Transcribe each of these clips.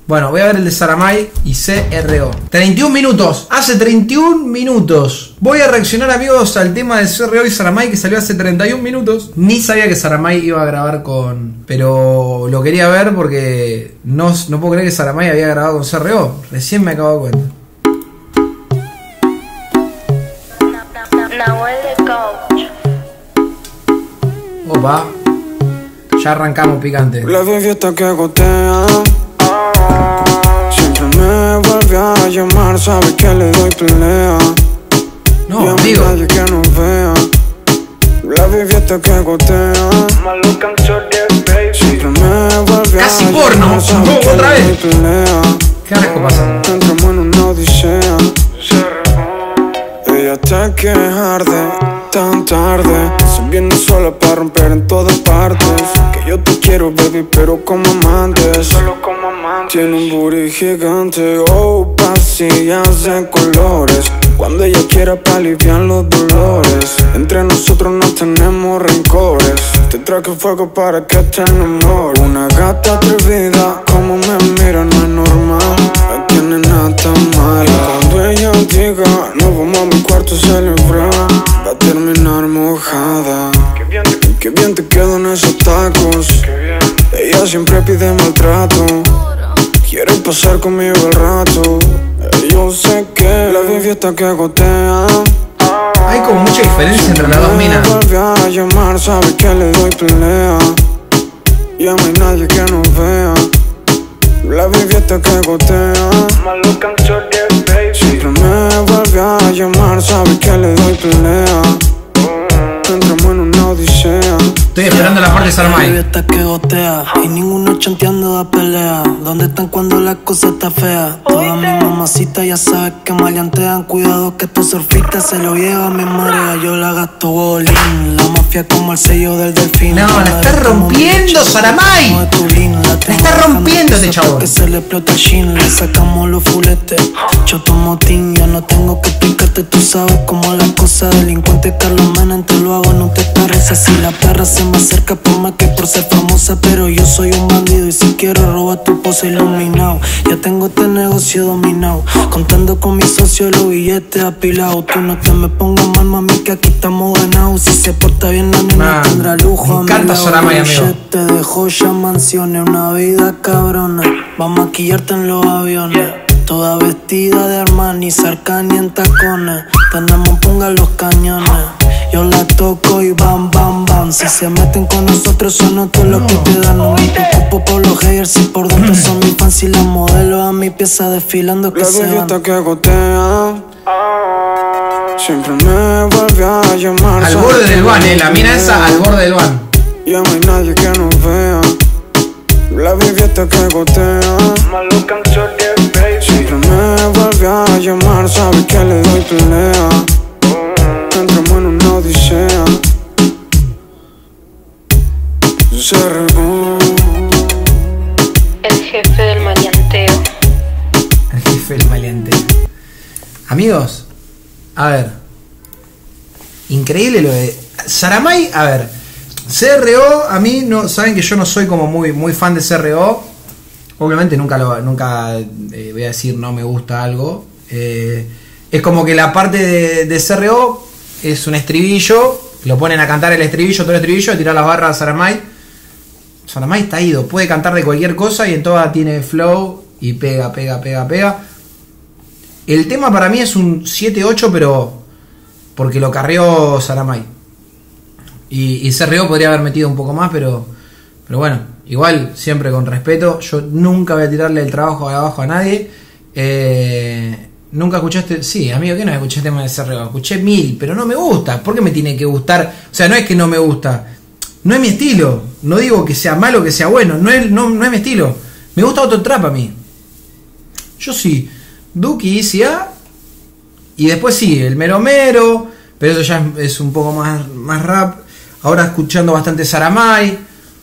Bueno, voy a ver el de Saramay y CRO. 31 minutos. Hace 31 minutos. Voy a reaccionar, amigos, al tema de CRO y Saramay que salió hace 31 minutos. Ni sabía que Saramay iba a grabar con... Pero lo quería ver porque no puedo creer que Saramay había grabado con CRO. Recién me acabo de dar cuenta. Opa. Ya arrancamos picante. La fiesta que gotea. Siempre me vuelve a llamar, sabe que le doy pelea. No, y a amigo. nadie que nos vea. La fiesta que gotea. Siempre me vuelve Casi a porno. llamar, sabe No, que otra le vez. doy pelea. ¿Qué carajo pasa? Entramos en una odisea. Ella te quiere arde tan tarde. Se viene sola para romper en todas partes. Que yo te quiero, baby, pero como amantes. Solo como amantes. Tiene un booty gigante, oh, pasillas de colores. Cuando ella quiera pa' aliviar los dolores. Entre nosotros no tenemos rencores. Te traje fuego para que te enamores. Una gata atrevida, como me mira no es normal. No tiene nada tan malo. Y cuando ella diga, nos vamos a mi cuarto a celebrar, va a terminar mojada. Qué bien te quedan esos tacos. Ella siempre pide maltrato. Quiere pasar conmigo el rato. Yo sé que la fiesta que gotea. Hay como mucha diferencia entre las dos minas. Me vuelve a llamar, sabe que le doy pelea. Ya no hay nadie que nos vea. La fiesta que gotea. Siempre me vuelve a llamar, sabe que le doy pelea. Entramos en una odisea. Estoy esperando la parte de Saramay. Fiesta que gotea y ninguno chanteando da pelea. ¿Dónde están cuando la cosa está fea? Todas mis mamacitas ya sabes que maleantean. Cuidado que estos surfistas se lo llevan mi marea. Yo la gasto bolín, la mafia como el sello del delfín. No, la está rompiendo Saramay. La está rompiendo este chabón. Que se le explota el shin, le sacamos los fuletes. Choto motín, yo no tengo que explicarte. Tú sabes cómo la cosa. Delincuente Carlos Menem, te lo hago en un tetarreza. Si la perra se me acerca por más que por ser famosa, pero yo soy un bandido y si quiero robar tu pose iluminado. Ya tengo este negocio dominado, contando con mis socios los billetes apilados. Tú no te me pongas mal, mami, que aquí estamos ganados. Si se porta bien la nena tendrá lujo. Me encanta Saramay, amigo. Te dejo ya mansiones, una vida cabrona. Va a maquillarte en los aviones. Toda vestida de Armani, Sarkani en tacones. Tenemos punga los cañones. Yo la toco y bam, bam, bam. Si se meten con nosotros son otros los que te dan. No me preocupo por los haters, si por dentro son mis fans. Y las modelos a mi pieza desfilando que la se van. fiesta que gotea. Siempre me vuelve a llamar. Al borde del van, la mina esa al borde del van. Ya no hay nadie que nos vea. La fiesta que gotea. Siempre me vuelve a llamar, sabe que le doy pelea. Entramos en una odisea. El jefe del maleanteo. El jefe del maleanteo. Amigos, a ver. Increíble lo de Saramay. A ver, CRO, a mí no, saben que yo no soy como muy fan de CRO. Obviamente nunca voy a decir no me gusta algo. Es como que la parte de CRO es un estribillo, lo ponen a cantar el estribillo, todo el estribillo, a tirar las barras a Saramay. Saramay está ido, puede cantar de cualquier cosa y en todas tiene flow y pega. El tema para mí es un 7-8, pero porque lo carrió Saramay. Y CRO podría haber metido un poco más, pero bueno, igual, siempre con respeto. Yo nunca voy a tirarle el trabajo de abajo a nadie. ¿Nunca escuchaste? Sí, amigo, ¿qué no escuché el tema de CRO? Escuché 1000, pero no me gusta. ¿Por qué me tiene que gustar? O sea, no es que no me gusta. No es mi estilo. No digo que sea malo o que sea bueno. No es mi estilo. Me gusta otro trap a mí. Yo sí, Duki, Easy A. Y después sí, el Mero Mero. Pero eso ya es un poco más rap. Ahora escuchando bastante Saramay.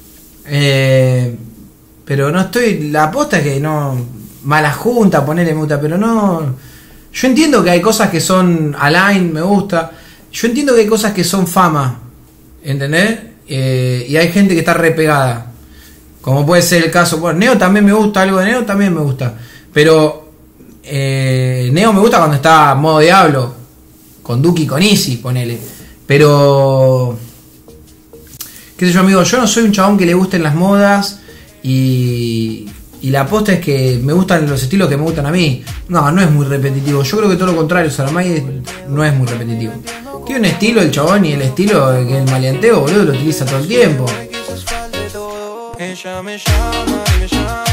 Pero no estoy... La aposta es que no... Mala Junta, ponele me gusta, pero no... Yo entiendo que hay cosas que son Align, me gusta. Yo entiendo que hay cosas que son fama, ¿entendés? Y hay gente que está repegada. Como puede ser el caso, bueno, Neo también me gusta, algo de Neo también me gusta. Pero Neo me gusta cuando está modo Diablo, con Duki y con Easy, ponele. Pero, qué sé yo, amigo, yo no soy un chabón que le gusten las modas y la posta es que me gustan los estilos que me gustan a mí. No es muy repetitivo. Yo creo que todo lo contrario, Saramay no es muy repetitivo. Tiene un estilo el chabón y el estilo que el maleanteo, boludo, lo utiliza todo el tiempo. Ella me llama y me llama.